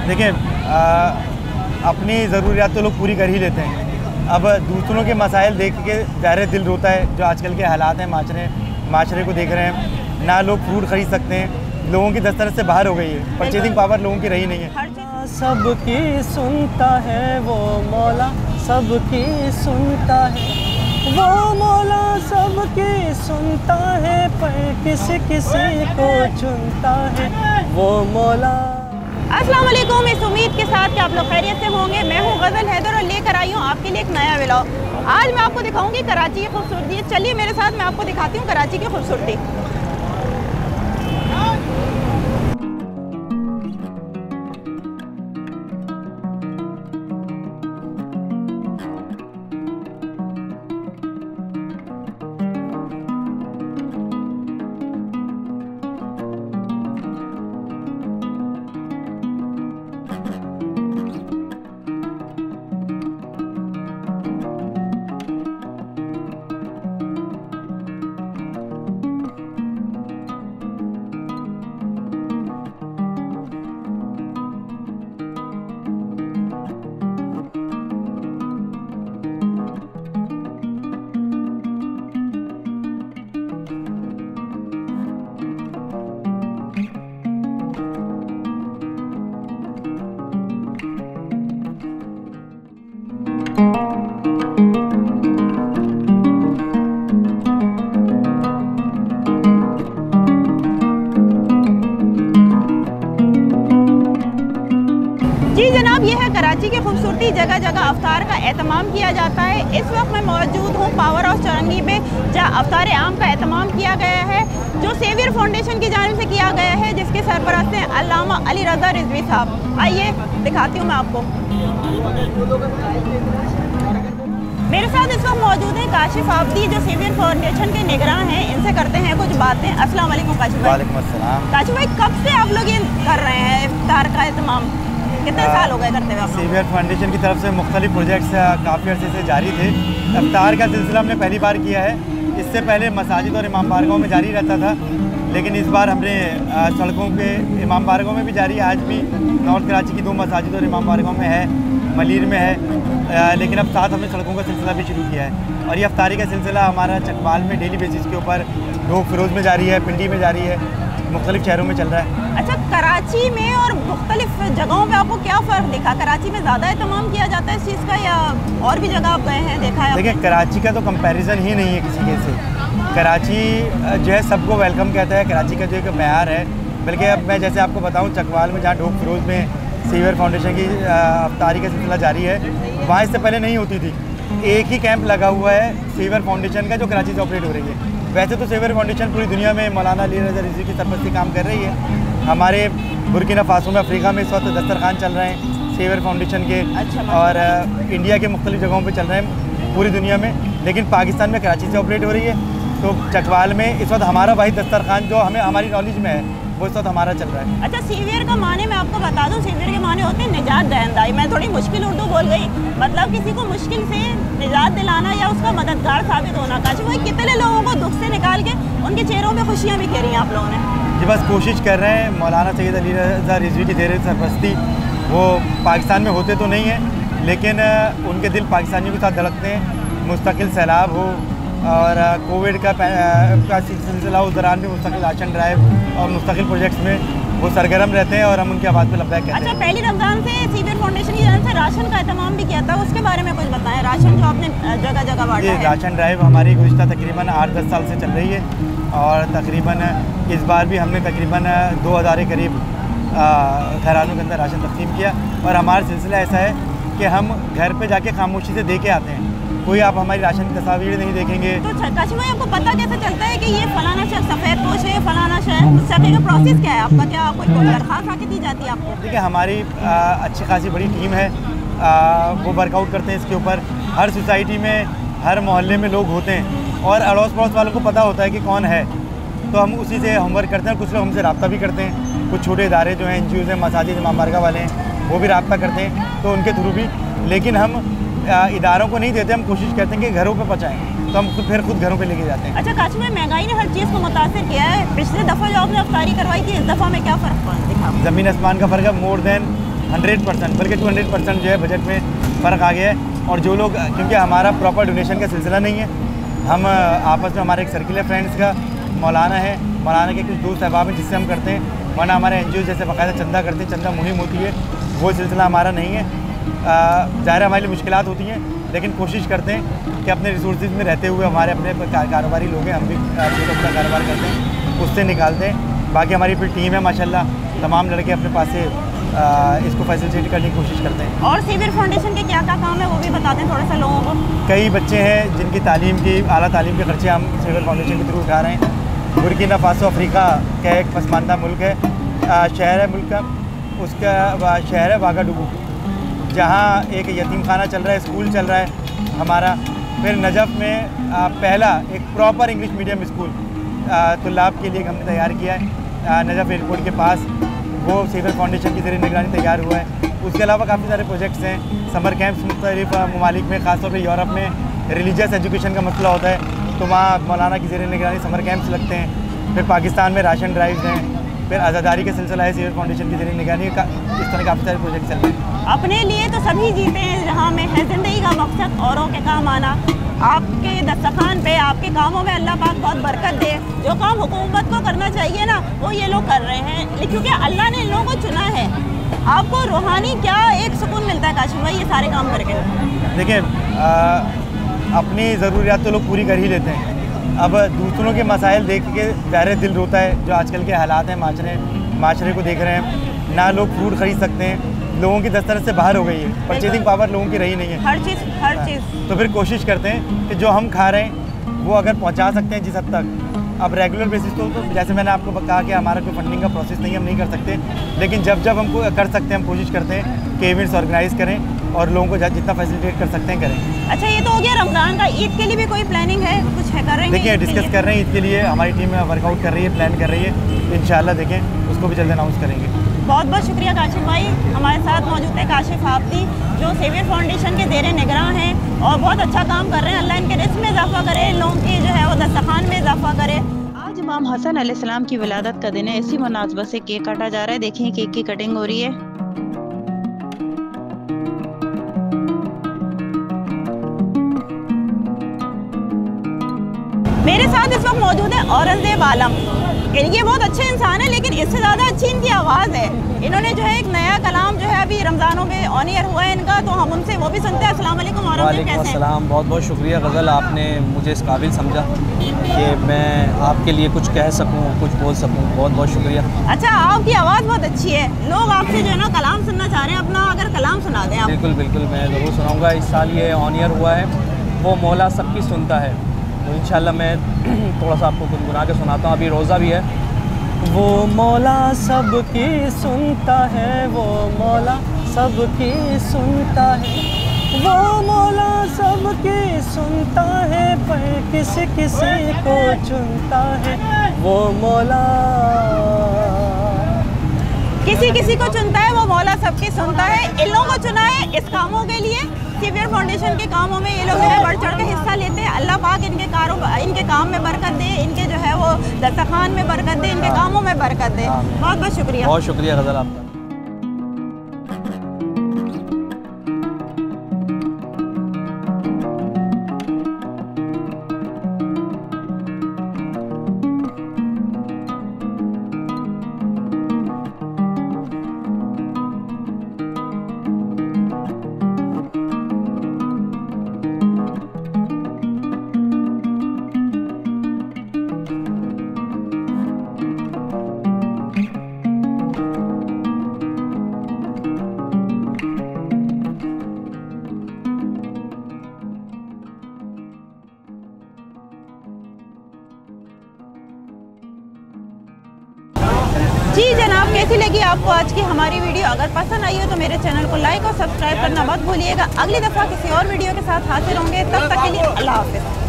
देखिए अपनी ज़रूरियात तो लोग पूरी कर ही लेते हैं। अब दूसरों के मसाइल देख के ज़ाहिर दिल रोता है। जो आजकल के हालात हैं माशरे को देख रहे हैं, ना लोग फ्रूट ख़रीद सकते हैं, लोगों की दस्तरस से बाहर हो गई है, परचेजिंग पावर लोगों की रही नहीं है। सबकी सुनता है वो मौला, सबकी सुनता है वो मौला, सबकी सुनता है, पर किसी किसी को चुनता है वो मौला। अस्सलाम वालेकुम। इस उम्मीद के साथ कि आप लोग खैरियत से होंगे। मैं हूं गज़ल हैदर और लेकर आई हूं आपके लिए एक नया व्लॉग। आज मैं आपको दिखाऊंगी कराची की खूबसूरती। चलिए मेरे साथ, मैं आपको दिखाती हूं कराची की खूबसूरती। जी जनाब, ये है कराची की खूबसूरती। जगह जगह अफ्तार का एहतमाम किया जाता है। इस वक्त मैं मौजूद हूँ पावर हाउस चौरंगी पे, जहाँ अफ्तार आम का एहतमाम किया गया है, जो सेवियर फाउंडेशन की जानिब से किया गया है, जिसके सरपरस्त हैं अल्लामा अली रज़ा रिजवी साहब। आइए दिखाती हूँ मैं आपको। मेरे साथ इस वक्त मौजूद है काशिफ आबदी, जो सेवियर फाउंडेशन के निगरान हैं। इनसे करते हैं कुछ बातें। अस्सलाम वालेकुम काशिफ भाई। वालेकुम अस्सलाम। काशिफ भाई, कब से आप लोग ये कर रहे हैं इफ्तार का एहतमाम? कितने साल हो गए करते हुए आप लोग? सेवियर फाउंडेशन की तरफ से मुख्तलिफ प्रोजेक्ट्स काफ़ी अर्से से जारी थे। इफ्तार का सिलसिला हमने पहली बार किया है। इससे पहले मसाजिद और इमाम बारगाहों में जारी रहता था, लेकिन इस बार हमने सड़कों पे इमाम बारगाहों में भी जारी है। आज भी नॉर्थ कराची की 2 मसाजिद और इमाम बारगाहों में है, मलीर में है, लेकिन अब साथ हमने सड़कों का सिलसिला भी शुरू किया है। और ये इफ्तारी का सिलसिला हमारा चकवाल में डेली बेसिस के ऊपर रोग फिरोज में जारी है, पिंडी में जारी है, मुख्तलिफ शहरों में चल रहा है। अच्छा, कराची में और मुख्तलिफ जगहों पे आपको क्या फ़र्क दिखा? कराची में ज़्यादा एहतमाम किया जाता है इस चीज़ का, या और भी जगह आप गए हैं देखा है? देखिए, कराची का तो कंपैरिजन ही नहीं है किसी के से। कराची जो है सबको वेलकम कहता है। कराची का जो एक म्यार है, बल्कि अब मैं जैसे आपको बताऊं, चकवाल में जहाँ ढोक फिरोज में सेवियर फाउंडेशन की इफ्तारी का सिलसिला जारी है, वहाँ इससे पहले नहीं होती थी। एक ही कैंप लगा हुआ है सेवियर फाउंडेशन का, जो कराची से ऑपरेट हो रही है। वैसे तो सेवियर फाउंडेशन पूरी दुनिया में मौलाना अली रज़ा रिजवी की सरपरस्ती काम कर रही है। हमारे बुर्किना फासो में, अफ्रीका में इस वक्त दस्तरखान चल रहे हैं सेवियर फाउंडेशन के। अच्छा, और इंडिया के मुख्तलिफ जगहों पे चल रहे हैं पूरी दुनिया में, लेकिन पाकिस्तान में कराची से ऑपरेट हो रही है। तो चकवाल में इस वक्त हमारा भाई दस्तरखान जो हमें हमारी नॉलेज में है, वो इस वक्त हमारा चल रहा है। अच्छा, सेवियर का माने मैं आपको बता दूं, सेवियर के माने होते हैं निजात दहिंदा। मैं थोड़ी मुश्किल उर्दू बोल गई, मतलब किसी को मुश्किल से निजात दिलाना या उसका मददगार साबित होना। काशिफ भाई, कितने लोगों को दुख से निकाल के उनके चेहरों में खुशियाँ भी खेरी हैं आप लोगों ने? जी, बस कोशिश कर रहे हैं। मौलाना सैयद अली रज़ा रिजवी की ज़ेर सरपरस्ती वो पाकिस्तान में होते तो नहीं हैं, लेकिन उनके दिल पाकिस्तानियों के साथ धड़कते हैं। मुस्तकिल सैलाब हो और कोविड का सिलसिला, उस दौरान भी मुस्तकिल राशन ड्राइव और मुस्तकिल प्रोजेक्ट्स में वो सरगर्म रहते हैं, और हम उनकी आवाज़ पे लब्बैक कहते हैं। अच्छा, पहली रमज़ान से सेवियर फाउंडेशन की जानिब से राशन का एहतमाम भी किया था, उसके बारे में कुछ बताएं। राशन जो आपने जगह जगह बांटा है। राशन ड्राइव हमारी गुज़िश्ता तकरीबन 8-10 साल से चल रही है, और तकरीबन इस बार भी हमने तकरीबन 2000 के करीब घरानों के अंदर राशन तकसीम किया। और हमारा सिलसिला ऐसा है कि हम घर पे जाके खामोशी से दे के आते हैं। कोई आप हमारी राशन की तस्वीर नहीं देखेंगे। तो काशिफ भाई, आपको पता कैसे चलता है कि ये फलाना शहर सफ़ेद पोश है, फलाना शहर? सभी का प्रोसेस क्या है आपका? क्या कोई दरख्वास्त आके दी जाती है आपको? देखिए, हमारी अच्छी खासी बड़ी टीम है, वो वर्कआउट करते हैं इसके ऊपर। हर सोसाइटी में, हर मोहल्ले में लोग होते हैं, और अड़ोस पड़ोस वालों को पता होता है कि कौन है, तो हम उसी से होमवर्क करते हैं। कुछ लोग हमसे रब्ता भी करते हैं, कुछ छोटे इदारे जो हैं, NGOs हैं, मसाजिद इमाम बारगाह वाले हैं, वो भी रब्ता करते हैं, तो उनके थ्रू भी। लेकिन हम इदारों को नहीं देते, हम कोशिश करते हैं कि घरों पे पहुँचाएँ, तो हम फिर खुद घरों पे लेके जाते हैं। अच्छा काशिफ भाई, महंगाई ने हर चीज़ को मुतासर किया है। पिछले दफ़ा जो आपने इफ्तारी करवाई थी, इस दफ़ा में क्या फ़र्क दिखा? ज़मीन आसमान का फ़र्क है। मोर देन 100%, बल्कि 200% जो है बजट में फ़र्क आ गया है। और जो लोग, क्योंकि हमारा प्रॉपर डोनेशन का सिलसिला नहीं है, हम आपस में हमारे एक सर्किल है फ्रेंड्स का, मौलाना है, मौलाना के कुछ दोस्त अहबाब हैं जिससे हम करते हैं, वरना हमारे NGO जैसे बाकायदा चंदा करते हैं, चंदा मुहिम होती है, वो सिलसिला हमारा नहीं है। ज़ाहिर हमारे लिए मुश्किलात होती हैं, लेकिन कोशिश करते हैं कि अपने रिसोर्सेज में रहते हुए हमारे अपने कारोबारी लोग हैं, हम भी अपना कारोबार करते हैं, उससे निकालते हैं। बाकी हमारी फिर टीम है माशाल्लाह, तमाम लड़के अपने पास से इसको फैसिलिटेट करने की कोशिश करते हैं। और सेवियर फाउंडेशन के क्या क्या काम है वो भी बता दें थोड़ा सा लोगों को। कई बच्चे हैं जिनकी तालीम की, आला तालीम के खर्चे हम सेवियर फाउंडेशन के थ्रू उठा रहे हैं। बुर्किना फासो अफ्रीका का एक पसमानदा मुल्क है, शहर है मुल्क का, उसका शहर है वागाडुगू, जहाँ एक यतीम खाना चल रहा है, स्कूल चल रहा है हमारा। फिर नजफ़ में पहला एक प्रॉपर इंग्लिश मीडियम स्कूल तुल्लाब के लिए हमने तैयार किया है नजफ़ एयरपोर्ट के पास, वो सेवियर फाउंडेशन की ज़रिए निगरानी तैयार हुआ है। उसके अलावा काफ़ी सारे प्रोजेक्ट्स हैं, समर कैंप्स मुख्तलिफ ममालिक में, ख़ासतौर पर यूरोप में रिलीजियस एजुकेशन का मसला होता है, तो वहाँ मौलाना की ज़रिए निगरानी समर कैंप्स लगते हैं। फिर पाकिस्तान में राशन ड्राइव्स हैं, फिर आज़ादारी का सिलसिला है, सेवियर फाउंडेशन की ज़रिए निगरानी का, इस तरह काफ़ी सारे प्रोजेक्ट चल रहे हैं। अपने लिए तो सभी जीते हैं, जहाँ में है ज़िंदगी का मकसद औरों के काम आना। आपके दस्तरखान पे, आपके कामों में अल्लाह पाक बहुत बरकत दे। जो काम हुकूमत को करना चाहिए ना, वो ये लोग कर रहे हैं, क्योंकि अल्लाह ने इन लोगों को चुना है। आपको रूहानी क्या एक सुकून मिलता है काशिफ भाई ये सारे काम करके? देखिए, अपनी ज़रूरियात तो लोग पूरी कर ही लेते हैं, अब दूसरों के मसाइल देख के ज़ाहिर दिल रोता है। जो आजकल के हालात हैं माशरे को देख रहे हैं, ना लोग फ्रूट ख़रीद सकते हैं, लोगों की दस्तरस से बाहर हो गई है, परचेजिंग पावर लोगों की रही नहीं है, हर चीज़। तो फिर कोशिश करते हैं कि जो हम खा रहे हैं वो अगर पहुंचा सकते हैं जिस हद तक। अब रेगुलर बेसिस तो जैसे मैंने आपको कहा कि हमारा कोई फंडिंग का प्रोसेस नहीं है, हम नहीं कर सकते, लेकिन जब हमको कर सकते हैं हम कोशिश करते हैं कि इवेंट्स ऑर्गेनाइज़ करें और लोगों को जितना फैसिलिटेट कर सकते हैं करें। अच्छा, ये तो हो गया रमज़ान का। ईद के लिए भी कोई प्लानिंग है, कुछ है कर रहे हैं? देखिए, डिस्कस कर रहे हैं ईद के लिए, हमारी टीम वर्कआउट कर रही है, प्लान कर रही है, इंशाल्लाह देखें उसको भी जल्द अनाउंस करेंगे। बहुत बहुत शुक्रिया काशिफ भाई, हमारे साथ मौजूद है काशिफ आफती, जो सेवियर फाउंडेशन के ज़ेरे निगरान हैं और बहुत अच्छा काम कर रहे हैं। अल्लाह इनके रिस्क में इजाफा करे, इन लोगों की जो है वो दस्तरखान में इजाफा करे। आज इमाम हसन अलैहिस्सलाम की विलादत का दिन है, इसी मुनासबत से केक काटा जा रहा है। देखिए केक की कटिंग हो रही है। मेरे साथ इस वक्त मौजूद है औरंगजेब आलम। ये बहुत अच्छे इंसान है, लेकिन इससे ज़्यादा अच्छी इनकी आवाज़ है। इन्होंने जो है एक नया कलाम जो है अभी रमज़ानों में ऑन ईयर हुआ है इनका, तो हम उनसे वो भी सुनते हैं। अस्सलाम वालेकुम औरंगजेब, कैसे हैं? अस्सलाम, बहुत बहुत शुक्रिया गज़ल, आपने मुझे इस काबिल समझा कि मैं आपके लिए कुछ कह सकूं, कुछ बोल सकूं, बहुत बहुत शुक्रिया। अच्छा, आपकी आवाज़ बहुत अच्छी है, लोग आपसे जो है ना कलाम सुनना चाह रहे हैं, अपना अगर कलाम सुना दें आप। बिल्कुल बिल्कुल, मैं ज़रूर सुनाऊँगा। इस साल ये ऑन ईयर हुआ है, वो मौला सबकी सुनता है, तो इंशाल्लाह मैं थोड़ा सा आपको गुनगुना के सुनाता हूँ। अभी रोज़ा भी है। वो मौला सबकी सुनता है, वो मौला सबकी सुनता है, वो मौला सबकी सुनता है, पर किसी किसी को चुनता है। वो मौला किसी किसी को चुनता है, वो मौला सबकी सुनता है। इन लोगों को चुना है इस कामों के लिए। सेवियर फाउंडेशन के कामों में ये लोग जो है बढ़ चढ़ के हिस्सा लेते हैं। अल्लाह पाक इनके इनके काम में बरकत दे, इनके जो है वो दस्तरखान में बरकत दे, इनके कामों में बरकत दे। बहुत बहुत शुक्रिया। बहुत शुक्रिया गज़ल आपका। जी जनाब, कैसी लगी आपको आज की हमारी वीडियो? अगर पसंद आई हो तो मेरे चैनल को लाइक और सब्सक्राइब करना मत भूलिएगा। अगली दफ़ा किसी और वीडियो के साथ हाजिर होंगे, तब तक के लिए अल्लाह हाफ़िज़।